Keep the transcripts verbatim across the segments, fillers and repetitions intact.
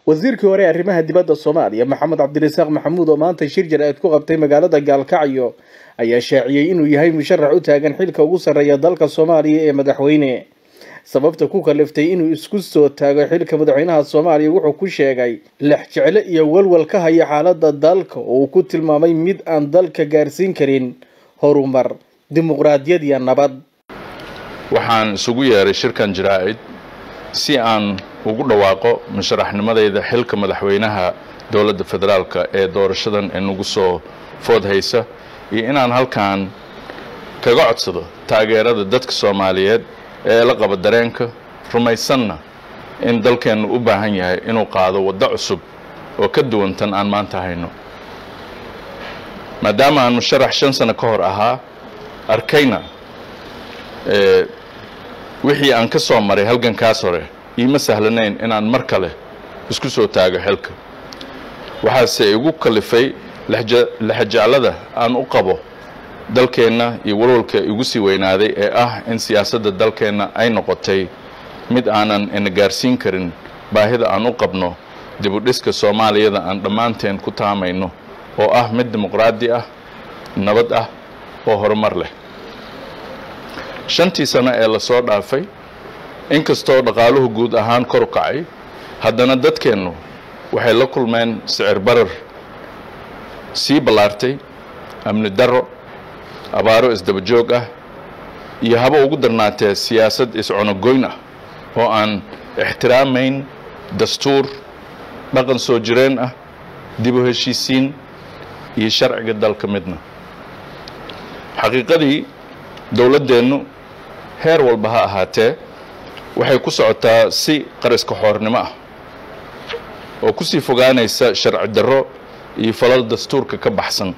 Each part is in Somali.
wasiirkii hore arrimaha dibadda Soomaaliya Maxamed Cabdirasaaq Maxamuud oo maanta shir jir aad ku qabtay magaalada Gaalkacyo ayaa shaaciyay inuu yahay musharax u taagan xilka ugu sareeya dalka Soomaaliya ee madaxweyne. sababta ku kaliftay inuu isku soo taago xilka madaxweynaha Soomaaliya wuxuu ku sheegay lix jecel iyo walwal ka haya xaaladda dalka oo ku tilmaamay mid aan dalka gaarsiin karin horumar dimuqraadiyad iyo nabad. waxaan isugu yeeray shirkan jiraa'id si aan ugu dhawaaqo musharaxnimadayda xilka madaxweynaha dowladda federaalka ee doorashadan ee nagu soo foodhaysa iyo inaan halkaan kaga codsado taageerada dadka Soomaaliyeed ee la qaba dareenka rumaysanna in dalkeenu u baahan yahay inuu qaado waddo cusub oo ka duwan tan aan maanta hayno. maadaama aan musharax shan sano ka hor ahaa arkayna ee wixii aan ka soo maray halgankaas hore iima sahlanayn inaan mar kale isku soo taago xilka. waxaase igu kalifay laxjaalada aan u qabo dalkeena iyo walwalka igu sii weynaaday ee ah in siyaasadda dalkeena ay noqotay mid aanan ina gaarsiin karin baahida aan u qabno dib u dhiska Soomaaliyada aan dhammaanteen ku taamayno oo ah mid dimuqraadi ah nabad ah oo horumar leh. shantii sano ee la soo dhaafay inkastoo dhaqaaluhu guud ahaan kor u kacay haddana dadkeenu waxay la kulmeen sicir barar sii balaartay amni darro abaaro isdaba joog ah iyo haba ugu darnaatee siyaasad iscunogoyn ah oo aan ixtiraamayn dastuur dhaqan soo jireen ah dib u heshiisiin iyo sharciga dalka midna. xaqiiqadii dowladdeenu heer walba ha ahaatee waxay ku socotaa si qariska xoornimo ah oo ku sii fogaanaysa sharci darro iyo falal dastuurka ka baxsan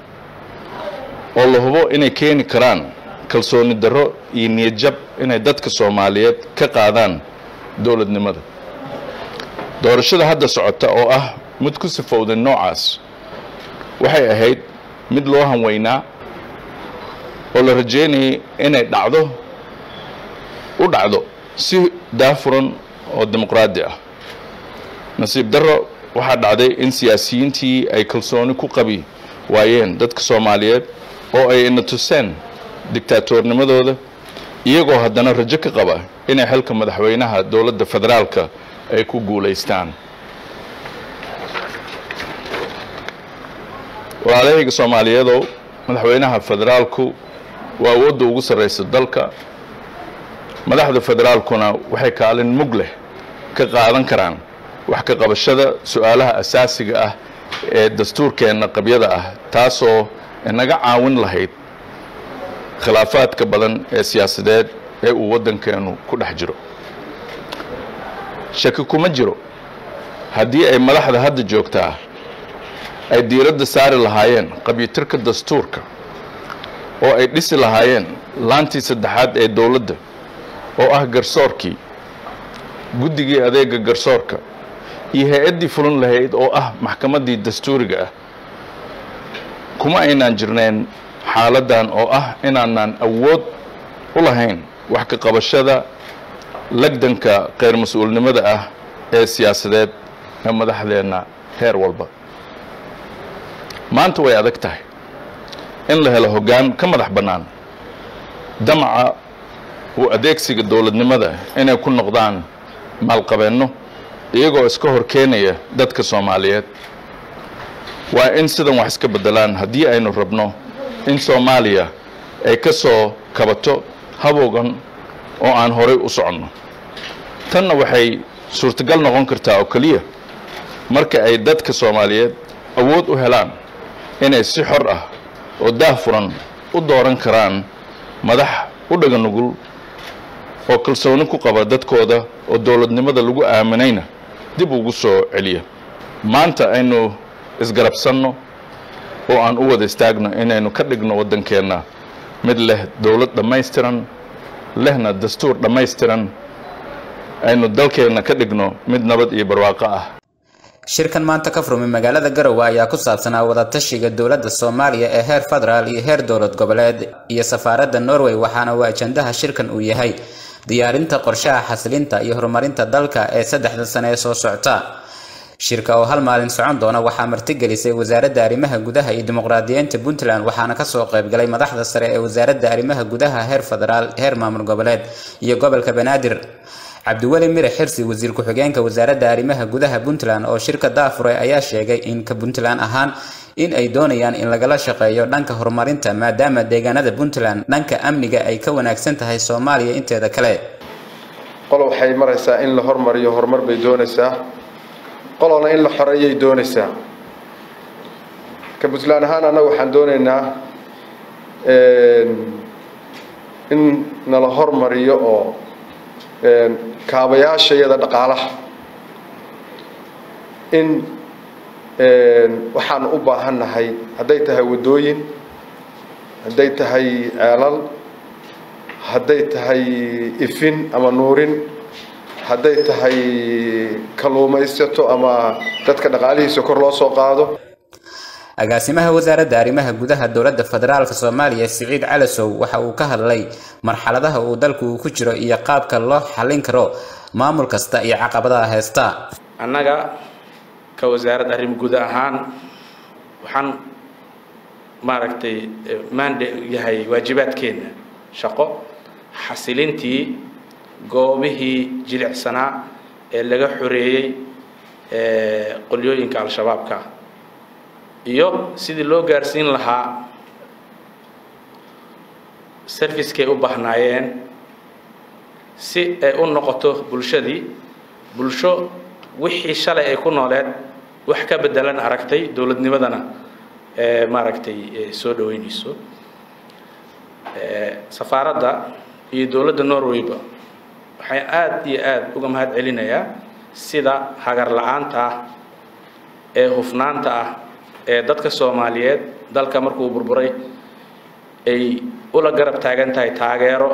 oo la hubo inay keeni karaan kalsooni darro iyo niyad jab inay dadka Soomaaliyeed ka qaadaan dowladnimada. doorashada hadda socota oo ah mid ku sifowday noocaas waxay ahayd mid loo hanweynaa oo la rajeynayay inay dhacdo u dhacdo si daafuran oo dimuqraadi ah. nasiib darro waxaa dhacday in siyaasiyiintii ay kalsooni ku qabi waayeen dadka Soomaaliyeed oo ay ina tuseen diktaatoornimadooda iyagoo haddana rajo ka qaba inay xilka madaxweynaha dowladda federaalka ay ku guuleystaan. walaalahayga Soomaaliyeed madaxweynaha federaalku waa awoodda ugu sarreysa dalka. madaxda federaalkuna waxay kaalin mug leh ka qaadan karaan wax ka qabashada su'aalaha asaasiga ah ee dastuurkeena qabyada ah taasoo inaga caawin lahayd khilaafaadka badan ee siyaasadeed ee uu waddankeenu ku dhex jiro. shaki kuma jiro haddii ay madaxda hadda joogtaa ay diiradda saari lahaayeen qabyatirka dastuurka oo ay dhisi lahaayeen laantii saddexaad ee dowladda oo ah garsoorkii guddigii adeega garsoorka iyo hay'addii fulan lahayd oo ah maxkamaddii dastuuriga ah kuma aynaan jirneen xaaladdan oo ah inaanaan awood u lahayn wax ka qabashada lagdanka qeyr mas'uulnimada ah ee siyaasadeed ee madaxdeena heer walba. maanta way adag tahay in la helo hoggaan ka madax bannaan damaca u adeegsiga dowladnimada inay ku noqdaan maalqabeenno iyagoo iska hor keenaya dadka Soomaaliyeed. waa in sidan wax iska bedelaan haddii aynu rabno in Soomaaliya ay ka soo kabato haboogan oo aan horay u soconno. tanna waxay suurtagal noqon kartaa oo kaliya marka ay dadka Soomaaliyeed awood u helaan inay si xor ah oo daahfuran u dooran karaan madax u dhagan nugul oo kalsooni ku qaba dadkooda oo dowladnimada lagu aaminayna dib ugu soo celiya. maanta aynu isgarabsanno oo aan u wada istaagno inaynu ka dhigno waddankeena mid leh dowlad dhammaystiran lehna dastuur dhammaystiran aynu dalkeena ka dhigno mid nabad iyo barwaaqo ah. shirkan maanta ka furmay magaalada Garowe ayaa ku saabsanaa wada tashiga dowladda Soomaaliya ee heer federaal iyo heer dowlad goboleed iyo safaaradda Norway waxaana waa ajandaha shirkan uu yahay diyaarinta qorshaha xasilinta iyo horumarinta dalka ee saddexda sano ee soo socota. shirka oo hal maalin socon doona waxaa martigelisay wasaaradda arrimaha gudaha iyo dimuqraadiyiinta Puntland waxaana ka soo qayb galay madaxda sare ee wasaaradda arrimaha gudaha heer federaal heer maamul goboleed iyo gobolka Banaadir. Cabdiweli Mire Xirsi wasiir ku xigeenka wasaaradda arrimaha gudaha Puntland oo shirka daafuray ayaa sheegay in ka Puntland ahaan in ay doonayaan in lagala shaqeeyo dhanka horumarinta maadaama deegaanada Puntland dhanka amniga ay ka wanaagsan tahay Soomaaliya inteeda kale. qolo waxay maraysaa in la hormariyo horumar bay doonaysaa qolona in la xoreeyay doonaysaa ka Puntland ahaan anagu waxaan doonaynaa in nala hormariyo oo kaabayaashayada dhaqaalaha in waxaan u baahanahay haday tahay wadooyin haday tahay ceelal haday tahay ifin ama nuurin haday tahay kaluumaysato ama dadka dhaqaalihiisa kor loo soo qaado. agaasimaha wasaaradda arrimaha gudaha dowladda federaalka Soomaaliya Siciid Calasow waxa uu ka hadlay marxaladaha uu dalku ku jiro iyo qaabka loo xalin karo maamul kasta iyo caqabadaha haysta. annaga ka wasaaradda arrimaha gudaha ahaan waxaan maaragtay maande yahay waajibaadkeena shaqo xasilintii goobihii jilicsanaa ee laga xoreeyay ee qolyooyinka al-shabaabka iyo sidii loo gaarsiin lahaa service-kay u bahnaayeen si ay u noqoto bulshadii bulsho wixii shalay ay ku nooleed wax ka bedelan aragtay dowladnimadana ee maaragtay soo dhaweynayso. safaaradda iyo dowladda Norway ba waxay aad iyo aad uga mahad celinayaa sida hagar la'aanta ah ee hufnaanta ah ee dadka Soomaaliyeed dalka markuu burburay ay ula garab taagan tahay taageero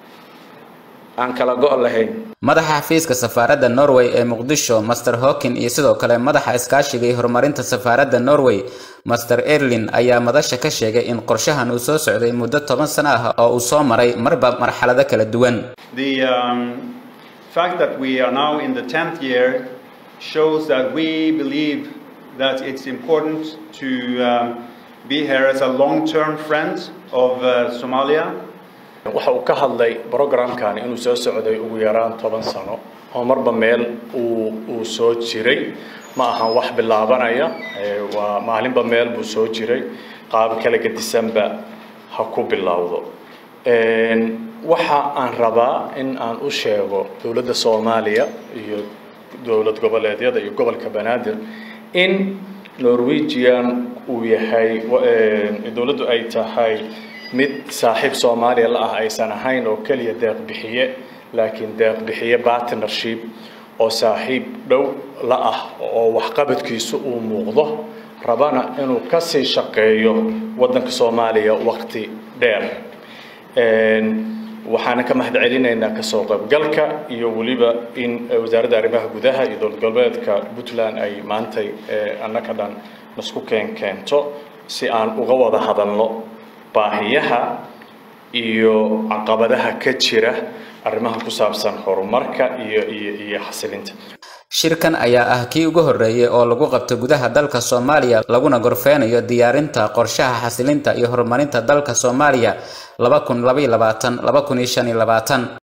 aan kala go'o lahayn. madaxa xafiiska safaaradda Norway ee Muqdisho Master Hawkin iyo sidoo kale madaxa iskaashiga iyo horumarinta safaaradda Norway Master Erlin ayaa madasha ka sheegay in qorshahan uu soo socday muddo toban sano ah oo uu soo maray marba marxalado kala duwan. The um, fact that we are now in the tenth year shows that we believe that it's important to um, be here as a long-term friend of uh, Somalia. waxa uu ka hadlay programkan inuu soo socday ugu yaraan toban sano oo marba meel uu uu soo jiray ma aha wax bilaabanaya waa maalinba meel buu soo jiray qaab kala gedisanba ha ku bilowdo. een waxa aan rabaa in aan u sheego dowladda Soomaaliya iyo dowlad goboleedyada iyo gobolka Banaadir in Norwegian uu yahay dowladdu ay tahay mid saaxiib Soomaaliya la ah aysan ahayn oo kaliya deeq bixiye laakiin deeq bixiye partnership oo saaxiib dhow la ah oo wax qabadkiisu uu muuqdo rabana inuu ka sii shaqeeyo wadanka Soomaaliya waqti dheer. een waxaana ka mahad celinaynaa ka soo qaybgalka iyo waliba in wasaaradda arrimaha gudaha iyo dowlad goboleedka Puntland ay maantay annaka dhan isku keen keento si aan uga wada hadalno baahiyaha iyo caqabadaha ka jira arrimaha ku saabsan horumarka iyo iyo iyo xasilinta. shirkan ayaa ah kii ugu horeeyay oo lagu qabto gudaha dalka Soomaaliya laguna gorfeynayo diyaarinta qorshaha xasilinta iyo horumarinta dalka Soomaaliya laba kun laba iyo labaatan laba kun iyo shan iyo labaatan.